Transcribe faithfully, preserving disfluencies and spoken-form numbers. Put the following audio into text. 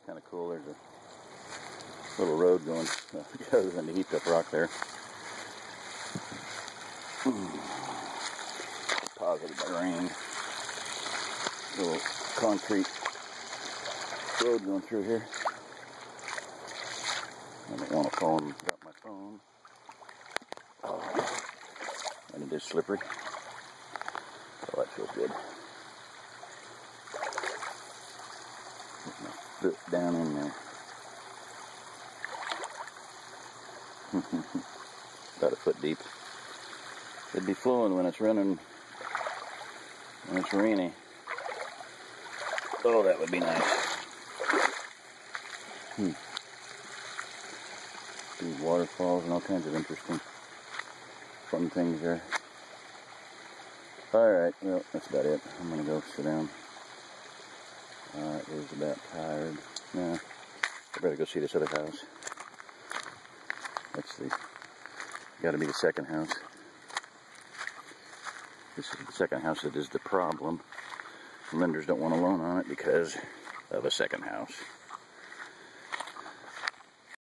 kind of cool. There's a little road going uh, other than the heaped up rock there. Deposited by rain. Little concrete road going through here. I don't want to fall and drop my phone. Oh, and it is slippery. Oh, that feels good. Get my foot down in there. About a foot deep. It'd be flowing when it's running, when it's rainy. Oh, that would be nice. Hmm. These waterfalls and all kinds of interesting, fun things there. Alright, well, that's about it. I'm going to go sit down. Uh, it is about tired. Nah, I better go see this other house. That's the, got to be the second house. This is the second house that is the problem. Lenders don't want a loan on it because of a second house.